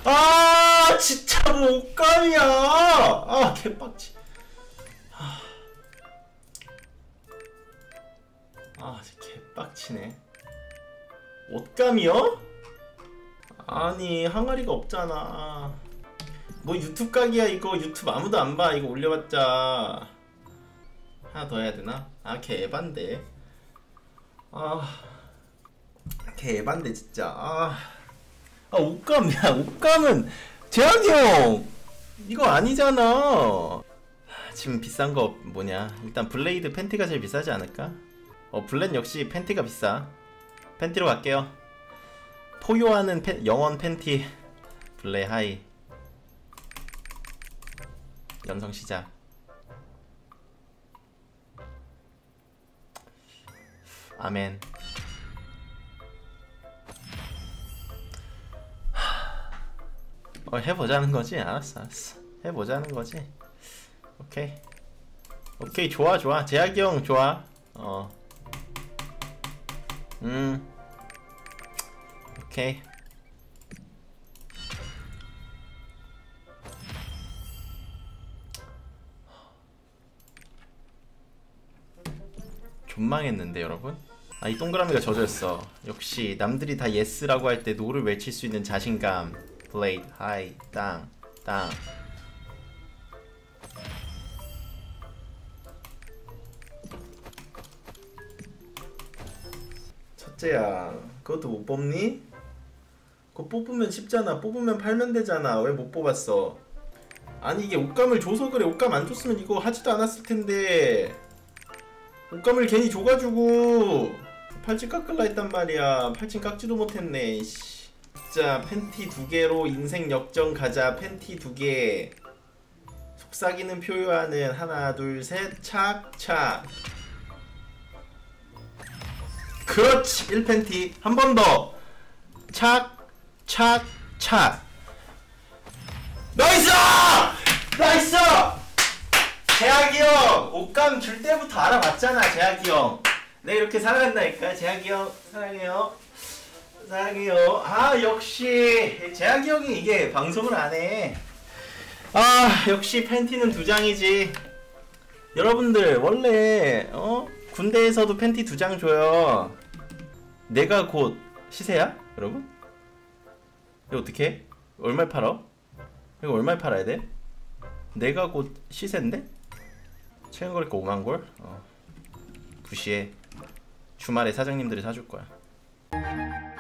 아 진짜 뭐 옷감이야. 아 개빡치. 아 개빡치네. 옷감이요? 아니 항아리가 없잖아. 뭐 유튜브 각이야 이거. 유튜브 아무도 안 봐 이거 올려봤자. 하나 더 해야 되나? 아 개 에반데. 아 개 에반데 진짜. 아 옷감이야. 옷감은 재학이 형 이거 아니잖아. 지금 비싼 거 뭐냐. 일단 블레이드 팬티가 제일 비싸지 않을까? 블렌 역시 팬티가 비싸. 팬티로 갈게요. 포효하는 영원 팬티. 블레 하이. 연성 시작. 아멘. 해보자는 거지? 알았어. 해보자는 거지? 오케이. 오케이, 좋아. 재학이 형, 좋아. 오케이. 존망했는데, 여러분? 이 동그라미가 젖어있어. 역시, 남들이 다 예스라고 할 때 노를 외칠 수 있는 자신감. 블레이드, 하이, 땅. 첫째야, 그것도 못 뽑니? 그거 뽑으면 쉽잖아. 뽑으면 팔면 되잖아. 왜 못 뽑았어? 아니 이게 옷감을 줘서 그래. 옷감 안 줬으면 이거 하지도 않았을 텐데. 옷감을 괜히 줘가지고 팔찌 깎을라 했단 말이야. 팔찌 깎지도 못했네. 진짜 팬티 2개로 인생 역전 가자. 팬티 2개. 속삭이는 표효하는 하나 둘 셋 착착. 그렇지. 1팬티 한 번 더. 착 나이스! 재학이 형! 옷감 줄 때부터 알아봤잖아. 재학이 형 내가 이렇게 사랑한다니까. 재학이 형 사랑해요. 역시 재학이 형이 이게 방송을 안해. 역시 팬티는 2장이지. 여러분들 원래 군대에서도 팬티 2장 줘요. 내가 곧 시세야? 여러분? 이거 어떡해? 얼마에 팔아? 이거 얼마에 팔아야 돼? 내가 곧 시세인데? 최근 거리가 5만골? 부시해. 주말에 사장님들이 사줄 거야.